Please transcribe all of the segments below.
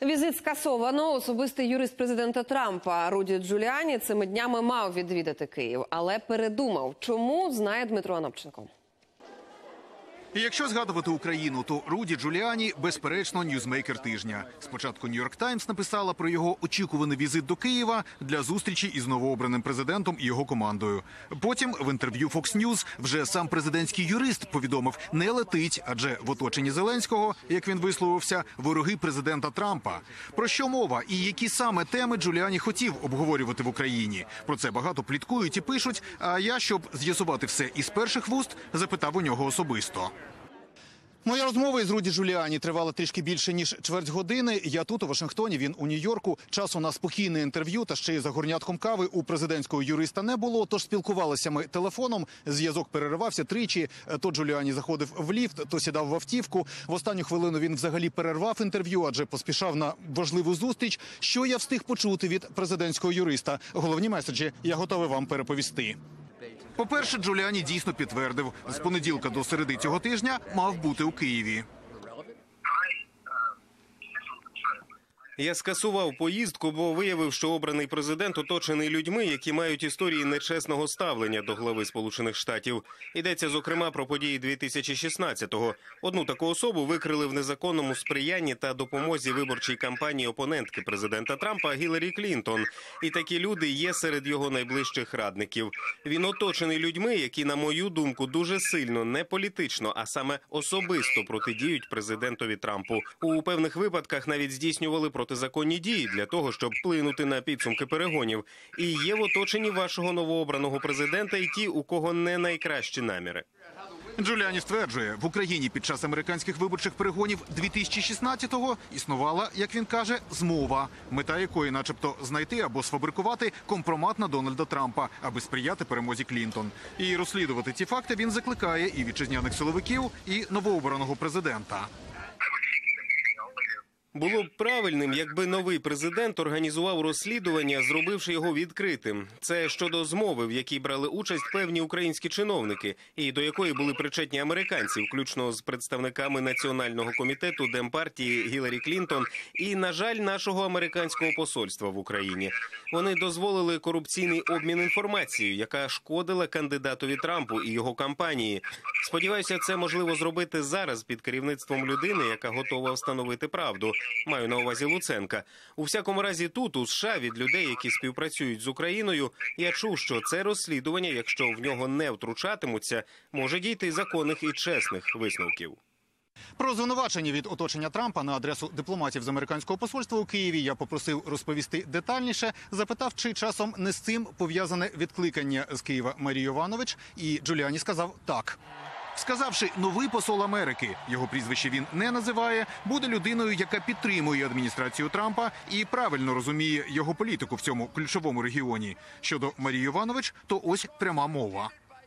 Візит скасовано. Особистий юрист президента Трампа Руді Джуліані цими днями мав відвідати Київ, але передумав. Чому, знає Дмитро Анопченко. І якщо згадувати Україну, то Руді Джуліані, безперечно, ньюзмейкер тижня. Спочатку «Нью-Йорк Таймс» написала про його очікуваний візит до Києва для зустрічі із новообраним президентом і його командою. Потім в інтерв'ю Fox News вже сам президентський юрист повідомив, не летить, адже в оточенні Зеленського, як він висловився, вороги президента Трампа. Про що мова і які саме теми Джуліані хотів обговорювати в Україні? Про це багато пліткують і пишуть, а я, щоб з'ясувати все із перших вуст, запитав у нього особисто. Моя розмова із Руді Джуліані тривала трішки більше, ніж чверть години. Я тут, у Вашингтоні, він у Нью-Йорку. Часу на спокійне інтерв'ю та ще й за горнятком кави у президентського юриста не було, тож спілкувалися ми телефоном. Зв'язок переривався тричі. То Джуліані заходив в ліфт, то сідав в автівку. В останню хвилину він взагалі перервав інтерв'ю, адже поспішав на важливу зустріч. Що я встиг почути від президентського юриста? Головні меседжі я готовий вам переповісти. По-перше, Джуліані дійсно підтвердив, з понеділка до середи цього тижня мав бути у Києві. Я скасував поїздку, бо виявив, що обраний президент оточений людьми, які мають історії нечесного ставлення до глави Сполучених Штатів. Йдеться, зокрема, про події 2016-го. Одну таку особу викрили в незаконному сприянні та допомозі виборчій кампанії опонентки президента Трампа Гіларі Клінтон. І такі люди є серед його найближчих радників. Він оточений людьми, які, на мою думку, дуже сильно, не політично, а саме особисто протидіють президентові Трампу. У певних випадках навіть здійснювали протизаконні дії для того, щоб вплинути на підсумки перегонів. І є в оточенні вашого новообраного президента і ті, у кого не найкращі наміри. Джуліані стверджує, в Україні під час американських виборчих перегонів 2016-го існувала, як він каже, змова, мета якої начебто знайти або сфабрикувати компромат на Дональда Трампа, аби сприяти перемозі Клінтон. І розслідувати ці факти він закликає і вітчизняних силовиків, і новообраного президента. Було б правильним, якби новий президент організував розслідування, зробивши його відкритим. Це щодо змови, в якій брали участь певні українські чиновники, і до якої були причетні американці, включно з представниками Національного комітету Демпартії Гіларі Клінтон і, на жаль, нашого американського посольства в Україні. Вони дозволили корупційний обмін інформацією, яка шкодила кандидатові Трампу і його кампанії. Сподіваюся, це можливо зробити зараз під керівництвом людини, яка готова встановити правду. Маю на увазі Луценка. У всякому разі тут, у США, від людей, які співпрацюють з Україною, я чув, що це розслідування, якщо в нього не втручатимуться, може дійти законних і чесних висновків. Про звинувачення від оточення Трампа на адресу дипломатів з американського посольства у Києві я попросив розповісти детальніше. Запитав, чи часом не з цим пов'язане відкликання з Києва Марії Йованович, і Джуліані сказав «так». Сказавши «новий посол Америки», його прізвище він не називає, буде людиною, яка підтримує адміністрацію Трампа і правильно розуміє його політику в цьому ключовому регіоні. Щодо Марії Йованович, то ось пряма мова.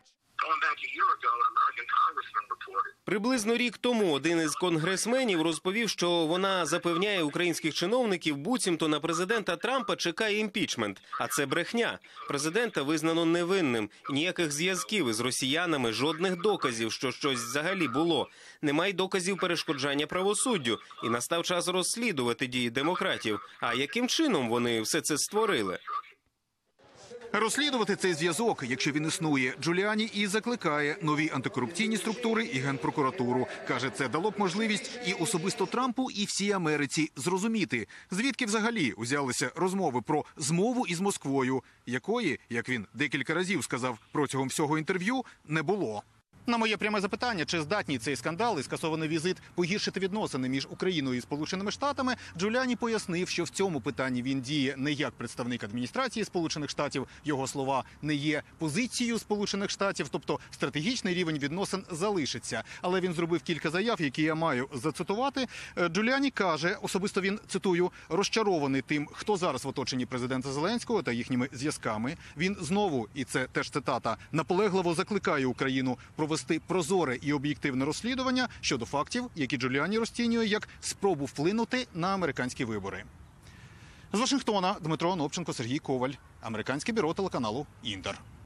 Приблизно рік тому один із конгресменів розповів, що вона запевняє українських чиновників, буцімто на президента Трампа чекає імпічмент. А це брехня. Президента визнано невинним. Ніяких зв'язків із росіянами, жодних доказів, що щось взагалі було. Немає доказів перешкоджання правосуддю. І настав час розслідувати дії демократів. А яким чином вони все це створили? Розслідувати цей зв'язок, якщо він існує, Джуліані і закликає нові антикорупційні структури і Генпрокуратуру. Каже, це дало б можливість і особисто Трампу, і всій Америці зрозуміти, звідки взагалі узялися розмови про змову із Москвою, якої, як він декілька разів сказав протягом всього інтерв'ю, не було. На моє пряме запитання, чи здатні цей скандал і скасований візит погіршити відносини між Україною і Сполученими Штатами, Джуліані пояснив, що в цьому питанні він діє не як представник адміністрації Сполучених Штатів, його слова не є позицією Сполучених Штатів, тобто стратегічний рівень відносин залишиться. Але він зробив кілька заяв, які я маю зацитувати. Джуліані каже, особисто він, цитую, розчарований тим, хто зараз в оточенні президента Зеленського та їхніми зв'язками. Він знову, і це теж цитата, наполегливо закликає Україну провести прозоре і об'єктивне розслідування щодо фактів, які Джуліані розцінює як спробу вплинути на американські вибори. З Вашингтона Дмитро Анопченко, Сергій Коваль, Американське бюро телеканалу «Інтер».